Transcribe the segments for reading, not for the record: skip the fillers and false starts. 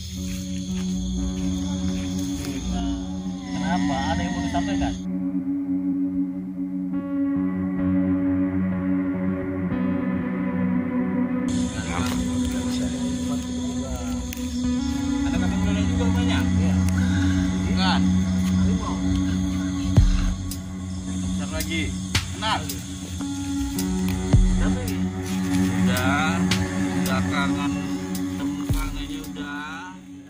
Kenapa? Ada yang mau disampaikan? Ada kambing meleleh juga rumahnya? Iya. Bukan. Bentar lagi. Kenal? Siapa ini? Udah kangen. Temen-temennya udah.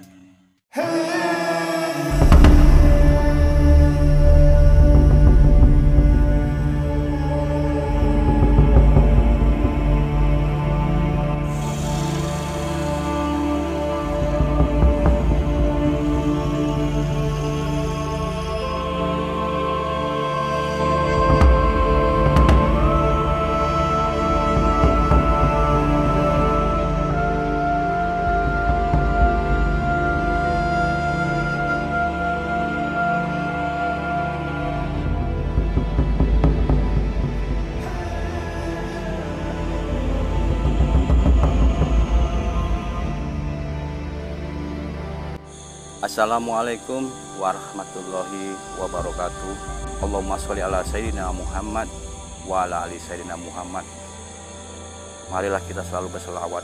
Assalamualaikum warahmatullahi wabarakatuh. Allahumma sholli ala sayyidina Muhammad wa ala ali sayyidina Muhammad. Marilah kita selalu berselawat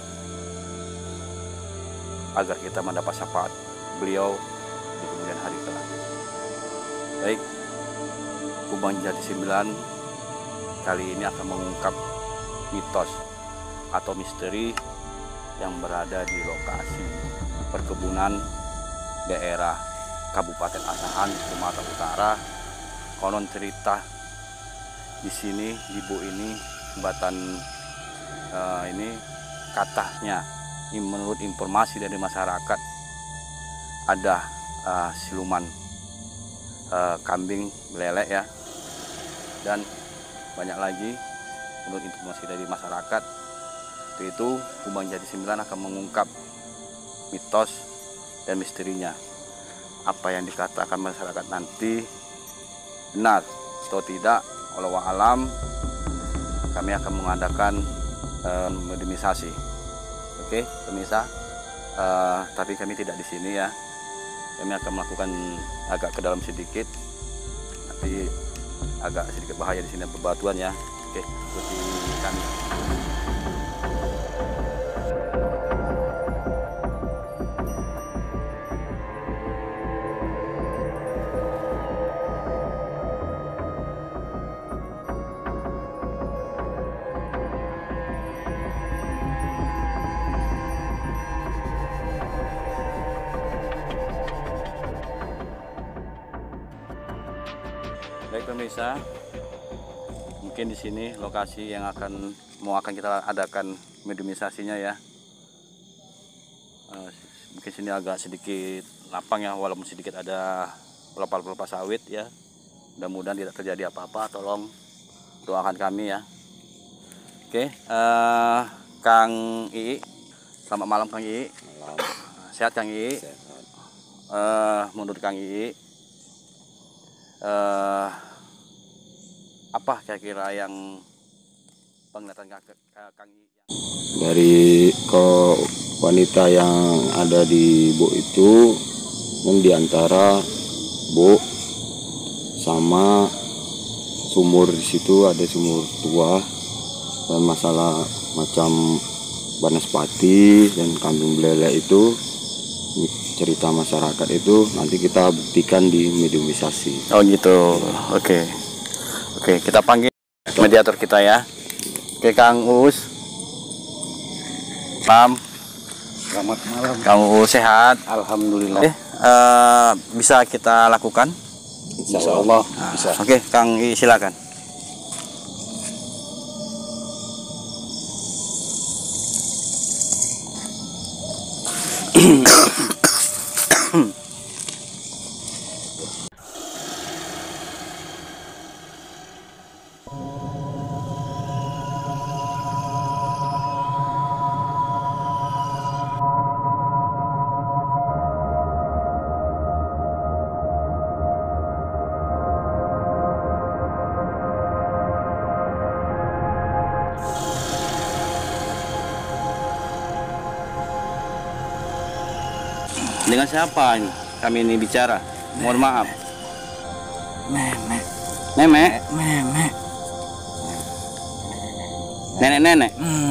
agar kita mendapat syafaat beliau di kemudian hari kelak. Baik, Kubang Jati 9 kali ini akan mengungkap mitos atau misteri yang berada di lokasi perkebunan daerah Kabupaten Asahan, Sumatera Utara. Konon cerita di sini, ibu ini jembatan ini katanya, menurut informasi dari masyarakat, ada siluman kambing meleleh ya, dan banyak lagi menurut informasi dari masyarakat. Itu Kubang Jati 9 akan mengungkap mitos dan misterinya. Apa yang dikatakan masyarakat nanti benar atau tidak, wallahu alam. Kami akan mengadakan mediumisasi. Oke, pemirsa. Tapi kami tidak di sini ya. Kami akan melakukan agak ke dalam sedikit. Nanti agak sedikit bahaya di sini, bebatuan ya. Oke, ikuti kami. Baik pemirsa, mungkin di sini lokasi yang akan kita adakan mediumisasinya ya. Mungkin sini agak sedikit lapang ya, walaupun sedikit ada pelepah-pelepah sawit ya. Mudah-mudahan tidak terjadi apa-apa. Tolong doakan kami ya. Oke, Kang Ii, selamat malam Kang Ii. Malam. Sehat Kang Ii. Sehat. Menurut Kang Ii, apa kira-kira yang penglihatan Kang Ii? Dari wanita yang ada di Bu itu, di antara Bu sama sumur, di situ ada sumur tua, dan masalah macam banaspati dan kambing meleleh itu, cerita masyarakat itu nanti kita buktikan di mediumisasi. Oh gitu. Oke. Oke, kita panggil mediator kita ya. Oke, Kang Uus. Pam. Selamat malam. Kang Uus sehat? Alhamdulillah. Bisa kita lakukan? Insya Allah bisa. Oke, Kang I, silakan. Dengan siapa ini? Kami ini bicara. Mohon maaf. Nenek. Nenek? Nenek. Nenek-nenek?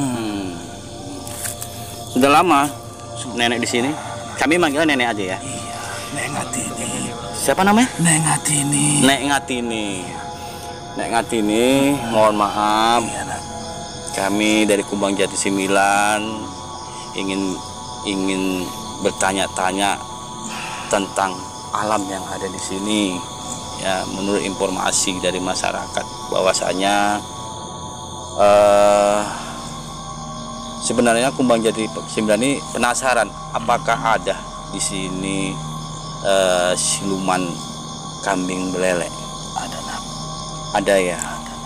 Sudah lama nenek di sini. Kami manggil nenek aja ya. Iya, Nek Ngatini. Siapa namanya? Nek Ngatini. Nek Ngatini. Nek Ngatini, mohon maaf. Iya, Nak. Kami dari Kumbang Jati 9 ingin bertanya-tanya tentang alam yang ada di sini. Ya, menurut informasi dari masyarakat bahwasanya sebenarnya Kumbang Jati 9 ini penasaran apakah ada di sini siluman kambing belele. Ada, Nak. Ada ya. Ada, Nak.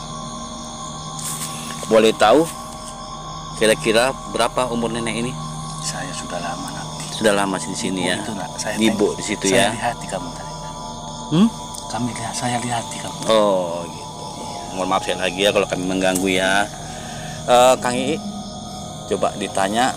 Boleh tahu kira-kira berapa umur nenek ini? Saya sudah lama, Nak. Sudah lama di sini ya. Itu, Nak. Saya Di Bo di situ saya ya. lihat kamu tadi, Nak. Saya lihat kamu. Oh gitu. Mohon maaf sekali lagi ya kalau kami mengganggu ya. Kang Ii, coba ditanya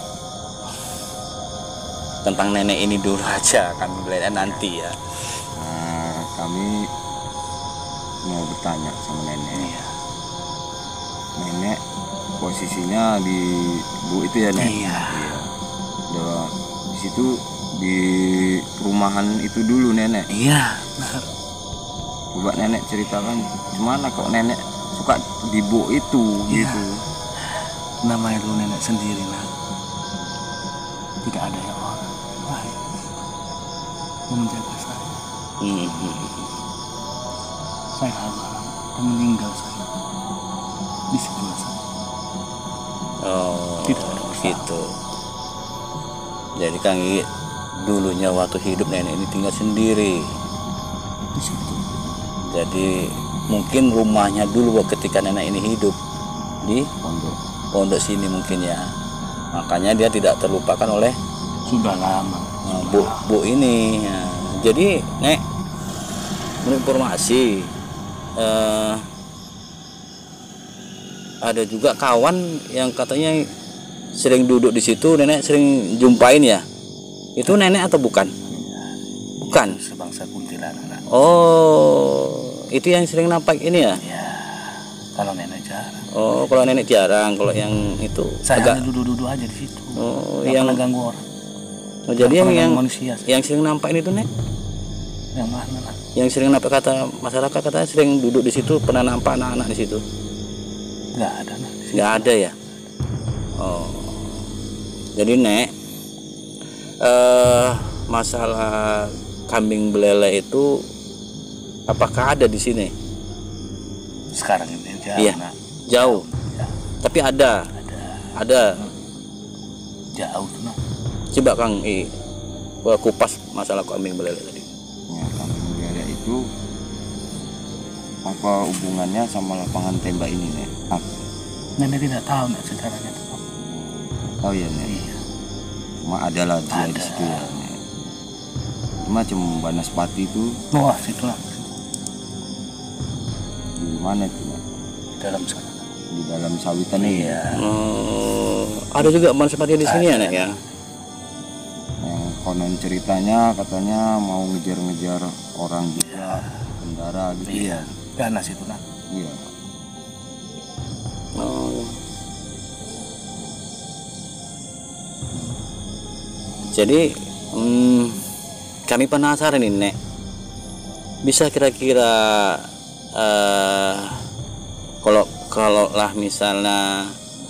tentang nenek ini dulu aja. Kami belajar nanti ya. Nah, kami mau bertanya sama nenek. Iya. Nenek posisinya di Bu itu ya, Nek? Iya. Udah di situ di perumahan itu dulu nenek. Iya, benar. Coba nenek ceritakan gimana kok nenek suka di Bu itu Iya. gitu. Namanya lu nenek sendiri, Nak. Tidak ada yang orang lain yang menjaga saya. Saya almarhum dan meninggal saya di sebelah saya. Oh Tidak ada masalah. gitu. Jadi Kang Ii dulunya waktu hidup nenek ini tinggal sendiri. Di situ. Jadi mungkin rumahnya dulu ketika nenek ini hidup di pondok sini mungkin ya. Makanya dia tidak terlupakan oleh Sudah lama. Bu ini. Ya. Jadi Nek, menurut informasi ada juga kawan yang katanya sering duduk di situ, nenek sering jumpain ya. Itu nenek atau bukan? Bukan. Sebangsa kuntilanak, Nak. Oh, itu yang sering nampak ini ya? Ya, kalau nenek jarang. Oh, kalau nenek jarang, kalau yang itu Saya agak. hanya duduk-duduk aja di situ. Oh, Nggak yang pernah ganggu orang. oh, jadi Nggak pernah yang ganggu manusia. yang sering nampak itu Nek? Yang mana, Nak? Yang sering nampak kata masyarakat katanya sering duduk di situ, pernah nampak anak-anak di situ. Nggak ada, Nak. Di situ. Nggak ada ya? Oh. Jadi Nek, masalah kambing belele itu apakah ada di sini? Sekarang ini jauh, Iya. Nak. Jauh. Ya, Tapi ada. Ada. jauh tuh, Nak. Coba Kang I kupas masalah kambing belele tadi. Ya, kambing belele itu apa hubungannya sama lapangan tembak ini, Nek? Nenek tidak tahu, Nak, sejarahnya itu. Oh iya, Nek. Iya. Cuma ada lah dia di Ada. situ ya, Nek. Macam Banaspati itu Wah, situ, Nak. di mana itu, Nek? Dalam sana. Di dalam sawitan ini. Iya. Oh, ada juga seperti di sini ya Nek ya. Yang konon ceritanya katanya mau ngejar-ngejar orang juga, bendara gitu. Iya. Ganas itu, Nak. Iya. Oh. Jadi kami penasaran nih Nek. Bisa kira-kira kalau lah misalnya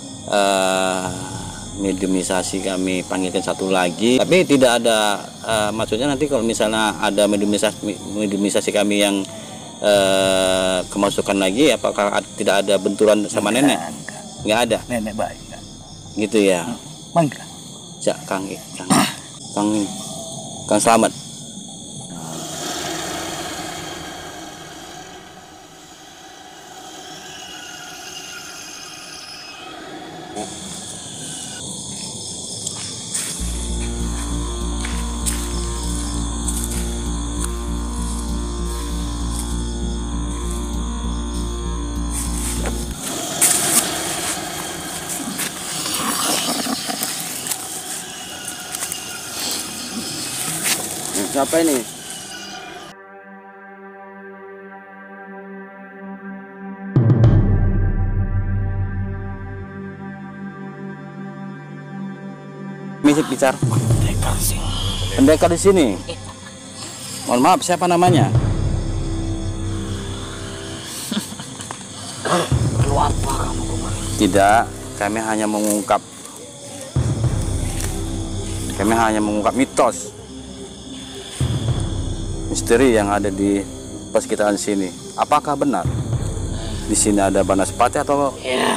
mediumisasi kami panggilkan satu lagi, tapi tidak ada maksudnya nanti kalau misalnya ada mediumisasi kami yang kemasukan lagi, apakah tidak ada benturan sama nenek? Enggak. Nggak ada, Nenek baik, Nak. gitu ya. Manggil. Ya, Kang Selamat. Siapa ini? Misi bicara. Pendekar di sini. Mohon maaf, siapa namanya? Tidak, kami hanya mengungkap mitos misteri yang ada di persekitaran sini. Apakah benar di sini ada Banaspati atau? Ya.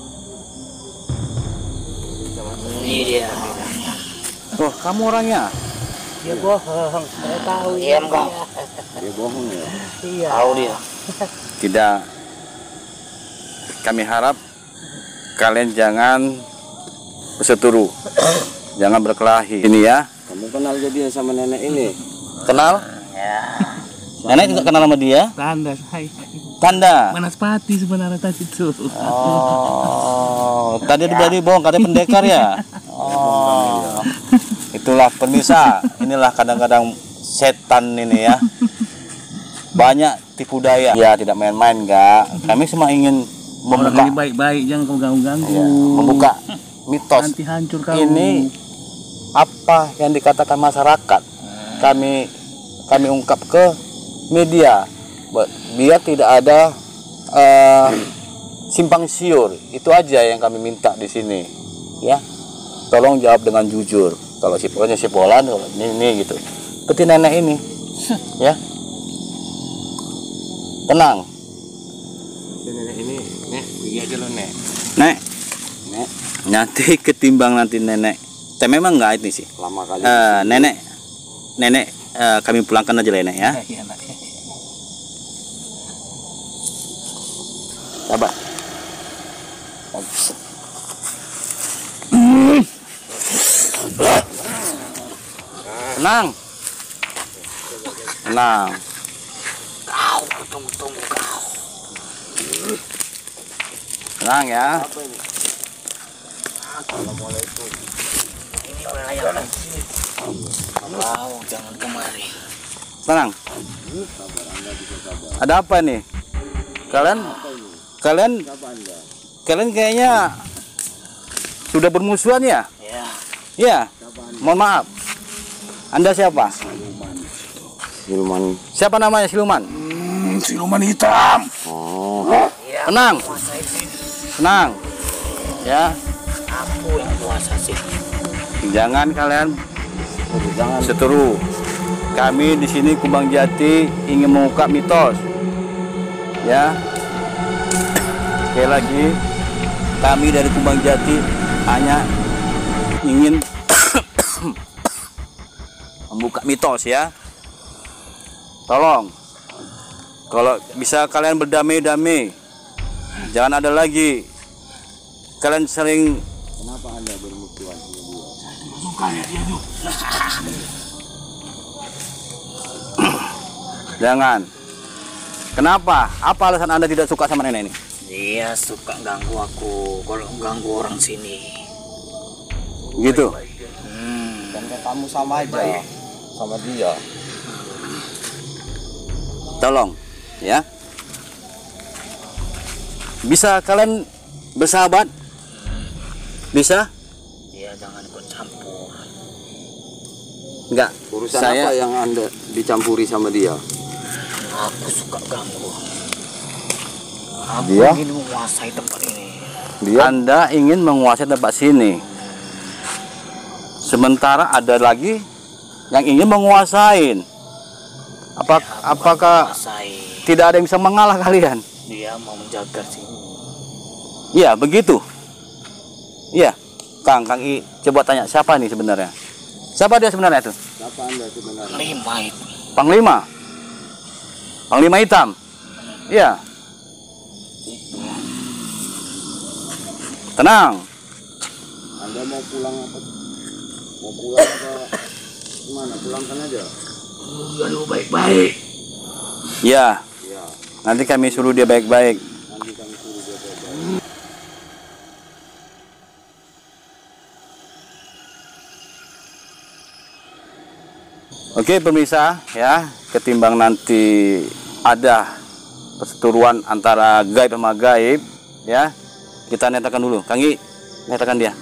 Ini dia. Oh, kamu orangnya? Dia bohong. Saya tahu. Iya, enggak. Dia bohong ya. Iya. Tahu dia. Tidak. Kami harap kalian jangan berseteru, jangan berkelahi. Ini ya. Kamu kenal dia sama nenek ini? Kenal? Ya. Nenek juga kenal sama dia? Tanda saya. Tanda. Banaspati sebenarnya tadi itu. Oh, tadi tadi bohong, katanya pendekar ya. Oh, itulah pemirsa. Inilah kadang-kadang setan ini ya. Banyak tipu daya. Ya tidak main-main enggak. Kami cuma ingin Orang membuka, ini baik-baik, jangan kau ganggu-ganggu. ya, membuka mitos. Nanti hancur kau. Ini apa yang dikatakan masyarakat. Kami ungkap ke media biar tidak ada simpang siur. Itu aja yang kami minta di sini ya. Tolong jawab dengan jujur. Kalau sipolan kalau ini gitu seperti nenek ini ya, tenang. Nenek ini, nek, pergi aja lo nek. Nek, Nek, nanti ketimbang nanti nenek memang nggak ini sih. lama kali. Nenek kami pulangkan aja lah nenek ya. Iya, nak. Sabar. Tenang. Tenang. Kau tunggu kau. Tenang ya. Assalamualaikum. Ini wilayah sini. Kau jangan kemari. Tenang. Ada apa nih? Kalian kayaknya sudah bermusuhan ya? Ya. Ya. Mohon maaf. Anda siapa? Siluman. Siapa namanya Siluman? Siluman hitam. Oh. Ya. Tenang. Kuasa sini. Tenang. Ya. Aku yang kuasa sini. Jangan kalian Jangan. seteru. Kami di sini Kubang Jati ingin mengungkap mitos. Ya. Sekali lagi, kami dari Kubang Jati hanya ingin membuka mitos ya. Tolong, kalau bisa kalian berdamai-damai, jangan ada lagi kalian sering. Kenapa Anda bermusuhan sama dia? Jangan. Kenapa? Apa alasan Anda tidak suka sama nenek ini? Dia suka ganggu aku kalau ganggu orang sini. Gitu. Dan kamu sama aja sama dia. Tolong, ya. Bisa kalian bersahabat? Bisa? Dia jangan ikut campur. Enggak. Urusan Saya apa yang Anda dicampuri sama dia? Aku suka ganggu. Aku Dia? ingin menguasai tempat ini. Anda ingin menguasai tempat sini. Sementara ada lagi yang ingin menguasain. Apakah Menguasai. tidak ada yang bisa mengalah kalian? Dia mau menjaga sini. Iya, begitu. Iya. Kang I, coba tanya siapa nih sebenarnya? Siapa dia sebenarnya itu? Siapa Anda sebenarnya? 5 itu. Panglima. Panglima hitam. Iya. Tenang. Anda mau pulang apa? Mau pulang apa? Gimana? Pulangkan aja. Lu baik-baik. Ya. Ya. Nanti kami suruh dia baik-baik. Nanti kami suruh dia baik-baik. Oke pemirsa ya, ketimbang nanti ada perseteruan antara gaib sama gaib ya, kita nyatakan dulu. Kang I, nyatakan dia.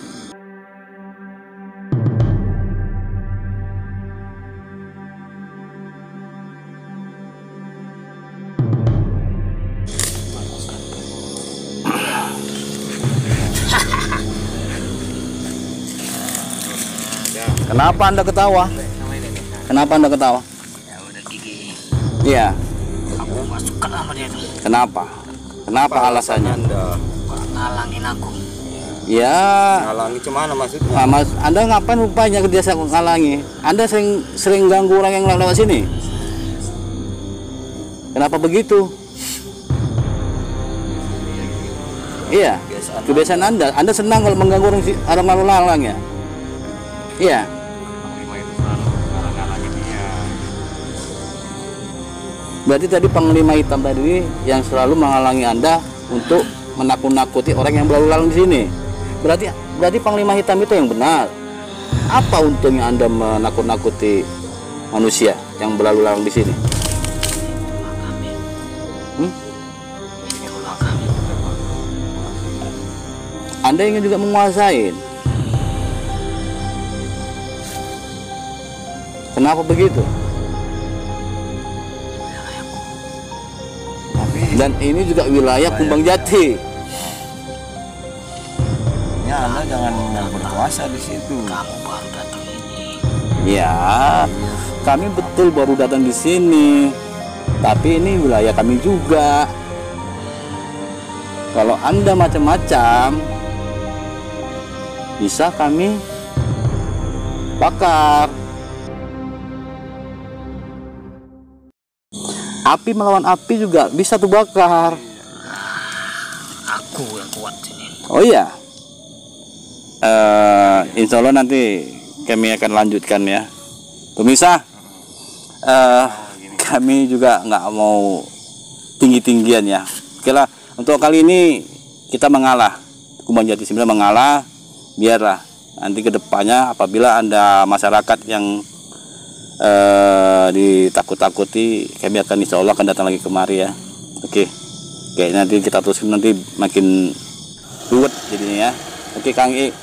Kenapa Anda ketawa? Kenapa Anda ketawa? Ya udah gigi. Iya. Aku gak suka sama dia tuh. Kenapa? Kenapa alasannya? Anda Ngalangin aku. Ya. ngalangi cemana maksudnya? Mas, Anda ngapain rupanya dia ngalangi? Anda sering ganggu orang yang lewat sini. Kenapa begitu? Iya. Kebiasaan Anda. Anda senang kalau mengganggu orang lalu lalang ya? Iya. Berarti tadi Panglima Hitam tadi yang selalu menghalangi Anda untuk menakut-nakuti orang yang berlalu lalang di sini. Berarti Panglima Hitam itu yang benar. Apa untungnya Anda menakut-nakuti manusia yang berlalu lalang di sini? Anda ingin juga menguasai. Kenapa begitu? Dan ini juga wilayah Kumbang Jati. Ya Anda jangan mau berkuasa di situ. Kamu baru datang ini. Ya, kami betul baru datang di sini. Tapi ini wilayah kami juga. Kalau Anda macam-macam, bisa kami bakar. Api melawan api juga bisa tuh bakar. Aku yang kuat sini. Oh iya. Insya Allah nanti kami akan lanjutkan ya. Pemirsa, kami juga nggak mau tinggi-tinggian ya. Oke lah, untuk kali ini kita mengalah. Kumbang Jati 9 mengalah. Biarlah nanti kedepannya apabila Anda masyarakat yang ditakut-takuti, kami akan insya Allah akan datang lagi kemari ya. Oke, nanti kita teruskan, nanti makin ruwet jadinya ya. Oke Kang I,